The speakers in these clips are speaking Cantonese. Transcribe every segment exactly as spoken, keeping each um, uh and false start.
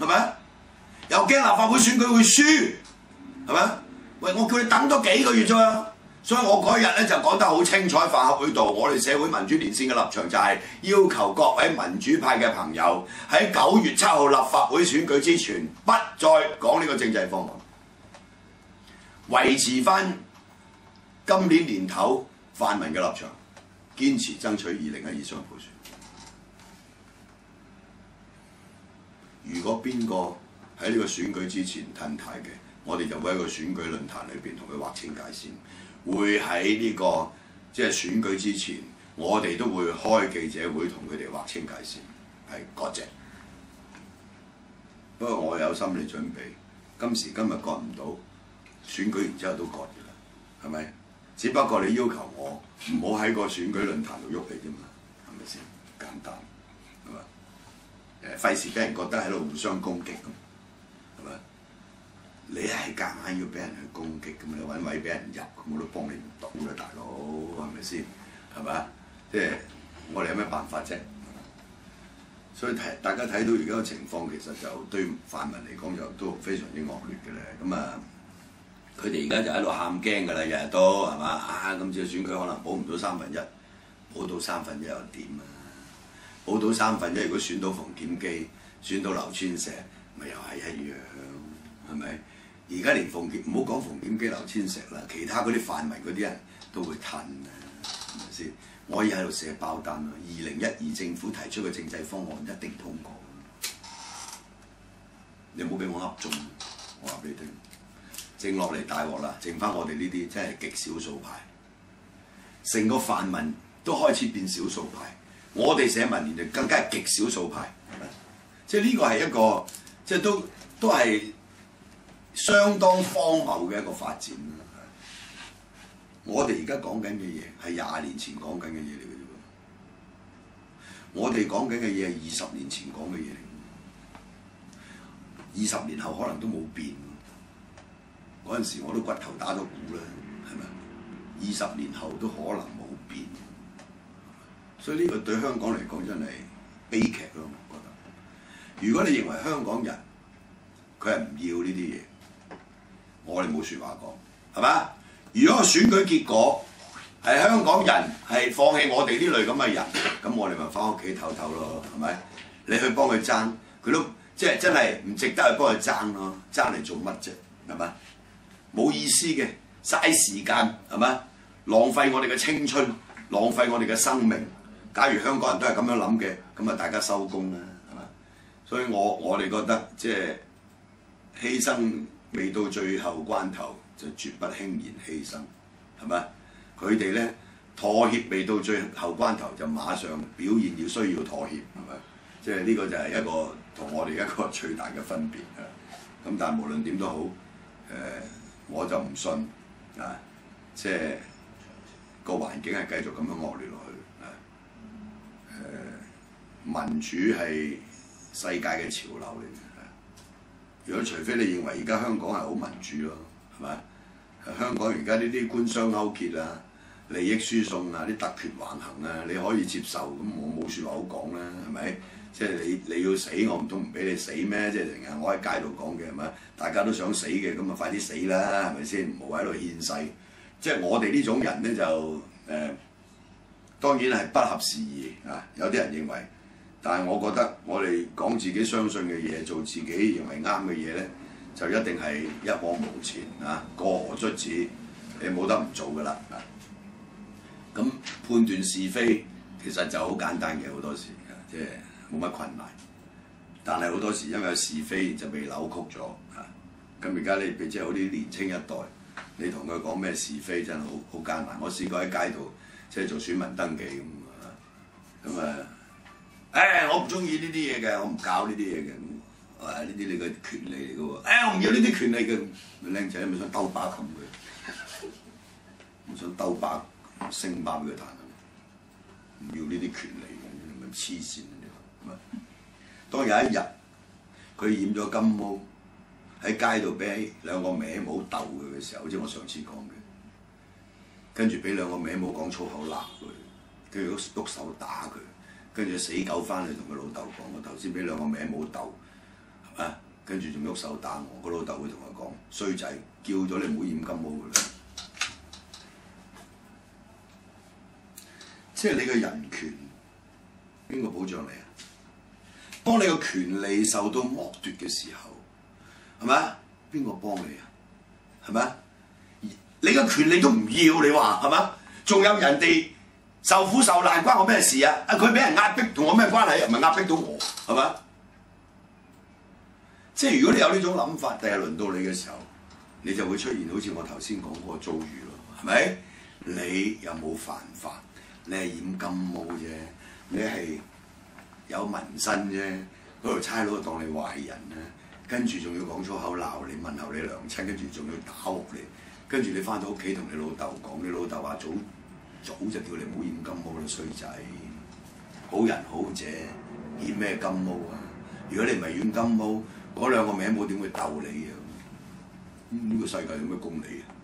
係咪？又驚立法會選舉會輸，係咪？喂，我叫你等多幾個月啫嘛。所以我嗰日咧就講得好清楚喺飯盒會度，我哋社會民主連線嘅立場就係要求各位民主派嘅朋友喺九月七號立法會選舉之前，不再講呢個政制方案，維持翻今年年頭泛民嘅立場，堅持爭取二零一二雙普選。如果邊個喺呢個選舉之前褪軚嘅，我哋就會喺個選舉論壇裏邊同佢劃清界線。會喺呢、這個即係選舉之前，我哋都會開記者會同佢哋劃清界線，係割席。不過我有心理準備，今時今日割唔到，選舉完之後都割嘅啦，係咪？只不過你要求我唔好喺個選舉論壇度喐你啫嘛，係咪先？簡單係嘛？誒，費事俾人覺得喺度互相攻擊咁，係咪？你係夾硬要俾人去攻擊咁，你揾位俾人入，咁我都幫你唔到啦，大佬係咪先？係咪？即係我哋有咩辦法啫？所以睇大家睇到而家嘅情況，其實就對泛民嚟講就都非常之惡劣嘅咧。咁啊，佢哋而家就喺度喊驚㗎啦，日日都係嘛啊！今次嘅選舉可能保唔到三分一，保到三分一又點啊？保到三分一，如果選到馮檢基，選到劉千石，咪又係一樣，係咪？而家連馮檢唔好講馮檢基、劉千石啦，其他嗰啲泛民嗰啲人都會褪啊，係咪先？我可以喺度寫包單啦，二零一二政府提出嘅政制方案一定通過。你唔好俾我噏中，我話俾你聽，剩落嚟大鑊啦，剩翻我哋呢啲真係極少數派，成個泛民都開始變少數派，我哋社民連就更加係極少數派，係咪？即係呢個係一個即係都都係相當荒謬嘅一個發展啦。我哋而家講緊嘅嘢係廿年前講緊嘅嘢嚟嘅啫喎，我哋講緊嘅嘢係二十年前講嘅嘢嚟，二十年後可能都冇變。嗰陣時我都骨頭打咗鼓啦，係咪？二十年後都可能冇變，所以呢個對香港嚟講真係悲劇咯，我覺得。如果你認為香港人佢係唔要呢啲嘢，我哋冇説話講，係嘛？如果個選舉結果係香港人係放棄我哋呢類咁嘅人，咁我哋咪翻屋企唞唞咯，係咪？你去幫佢爭，佢都即係真係唔值得去幫佢爭咯，爭嚟做乜啫？係咪？冇意思嘅，嘥時間係咪？浪費我哋嘅青春，浪費我哋嘅生命。假如香港人都係咁樣諗嘅，咁啊大家收工啦，係嘛？所以我我哋覺得即係犧牲未到最後關頭，就絕不輕言犧牲，係咪？佢哋咧妥協未到最後關頭，就馬上表現要需要妥協，係咪？即係呢個就係一個同我哋一個最大嘅分別啊！咁但係無論點都好，誒、呃、我就唔信啊！即係個環境係繼續咁樣惡劣落去啊！誒、呃、民主係世界嘅潮流嚟嘅。如果除非你認為而家香港係好民主咯，係咪？香港而家呢啲官商勾結啊、利益輸送啊、啲特權橫行啊，你可以接受，咁我冇説話好講啦，係咪？即係你你要死，我唔通唔俾你死咩？即係成日我喺街度講嘅係咪？大家都想死嘅，咁啊快啲死啦，係咪先？唔好喺度獻世。即係我哋呢種人咧就誒、呃，當然係不合時宜啊！有啲人認為。但係我覺得我哋講自己相信嘅嘢，做自己認為啱嘅嘢咧，就一定係一往無前啊！過河卒子，你冇得唔做噶啦啊！咁判斷是非其實就好簡單嘅，好多時即係冇乜困難。但係好多時因為是非就被扭曲咗啊！咁而家你即係好啲年青一代，你同佢講咩是非真係好好艱難。我試過喺街度即係做選民登記咁啊，咁啊〜誒、哎，我唔中意呢啲嘢嘅，我唔搞呢啲嘢嘅。誒，呢啲你嘅權利嚟嘅喎。誒、哎，我唔要呢啲權利嘅。僆仔咪想兜巴冚佢，唔想兜巴升巴俾佢彈。唔要呢啲權利嘅，咪黐線嘅。當有一日佢染咗金毛，喺街度俾兩個歪帽鬥佢嘅時候，好似我上次講嘅，跟住俾兩個歪帽講粗口鬧佢，跟住喐手打佢。跟住死狗翻嚟同佢老豆講：我頭先俾兩個名冇鬥，係嘛？ 跟住仲喐手打我，個老豆會同我講：衰仔，叫咗你唔好染金毛㗎啦！即係你嘅人權，邊個保障你啊？當你嘅權利受到剝奪嘅時候，係咪啊？邊個幫你啊？係咪啊？你嘅權利都唔要，你話係咪？仲有人哋受苦受難，關我咩事啊？啊，佢俾人壓迫，同我咩關係？又唔係壓迫到我，係咪？即係如果你有呢種諗法，第日輪到你嘅時候，你就會出現好似我頭先講嗰個遭遇咯，係咪？你有冇犯法？你係染金毛啫，你係有紋身啫，嗰條差佬當你壞人啦，跟住仲要講粗口鬧你，問候你娘親，跟住仲要打鑊你，跟住你翻到屋企同你老豆講，你老豆話早早就叫你唔好染金毛啦，衰仔，好人好姐，染咩金毛啊？如果你唔係染金毛，嗰兩個名冇點會鬥你啊？呢、嗯這個世界有咩公理啊？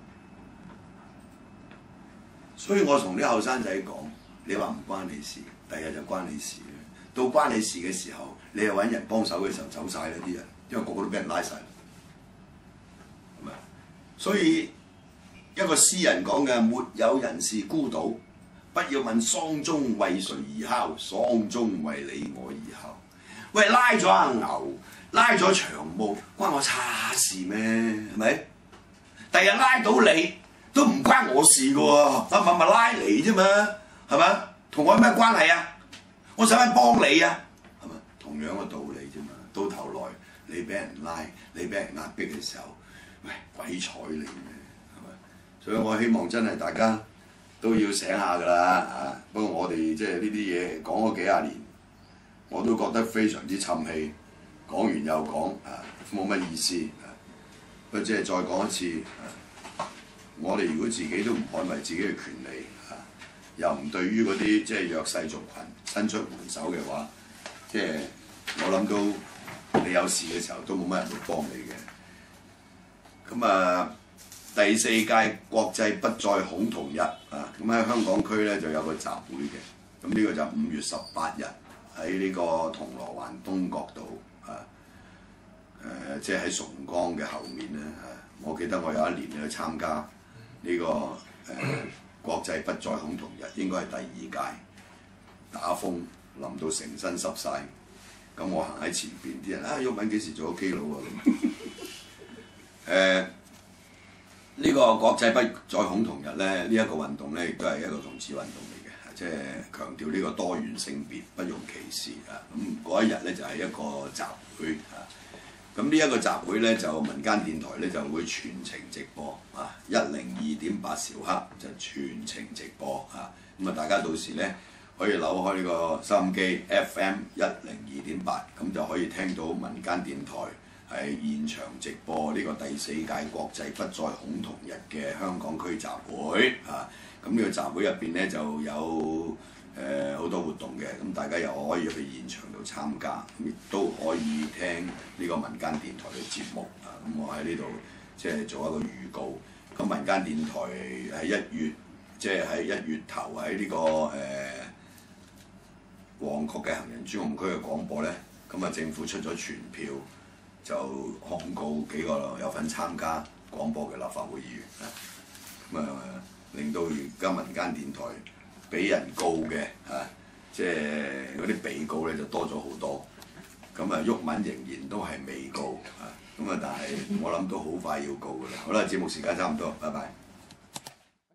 所以我同啲後生仔講，你話唔關你事，第日就關你事。到關你事嘅時候，你又揾人幫手嘅時候走晒啦啲人，因為個個都俾人拉晒。係咪？所以一個詩人講嘅，沒有人是孤島，不要問喪鐘為誰而敲，喪鐘為你我而敲。喂，拉咗阿牛，拉咗長毛，關我叉事咩？係咪？第日拉到你都唔關我事嘅喎，咪咪咪拉你啫嘛，係咪？同我有咩關係啊？我使乜幫你啊？係咪？同樣嘅道理啫嘛。到頭來你俾人拉，你俾人壓迫嘅時候，喂，鬼睬你咩？係咪？所以我希望真係大家都要醒下㗎啦嚇。不過我哋即係呢啲嘢講咗幾廿年，我都覺得非常之沉氣，講完又講啊，冇乜意思啊。不過即係再講一次啊，我哋如果自己都唔捍衞自己嘅權利啊，又唔對於嗰啲即係弱勢族群伸出援手嘅話，即係我諗到你有事嘅時候都冇乜人會幫你嘅。咁啊，第四屆國際不再恐同日啊，咁喺香港區咧就有個集會嘅。咁呢個就五月十八日喺呢個銅鑼灣東角度啊，誒、呃、即係喺崇光嘅後面咧啊。我記得我有一年去參加呢、這個誒、呃、國際不再恐同日，應該係第二屆。打風淋到成身濕晒，咁我行喺前邊，啲人啊，毓民幾時做咗基佬啊？咁誒呢個國際不再恐同日咧，呢、這、一個運動咧，亦都係一個同志運動嚟嘅，即係強調呢個多元性別不容歧視啊！咁嗰一日咧就係、是、一個集會啊！咁呢一個集會咧就民間電台咧就會全程直播啊，一零二點八兆赫就全程直播啊！咁啊，大家到時咧〜可以扭開呢個收音機 F M 一零二點八，咁就可以聽到民間電台係現場直播呢個第四屆國際不再恐同日嘅香港區集會啊！咁呢個集會入邊咧就有誒好、呃、多活動嘅，咁大家又可以去現場度參加，亦都可以聽呢個民間電台嘅節目啊！咁我喺呢度即係做一個預告。咁民間電台喺一月，即係喺一月頭喺呢、這個誒。呃旺角嘅行人專用區嘅廣播咧，咁啊政府出咗傳票，就控告幾個有份參加廣播嘅立法會議員啊，咁啊令到而家民間電台俾人告嘅啊，即係嗰啲被告咧就多咗好多，咁啊毓民仍然都係未告啊，咁啊但係我諗都好快要告㗎啦。好啦，節目時間差唔多，拜拜。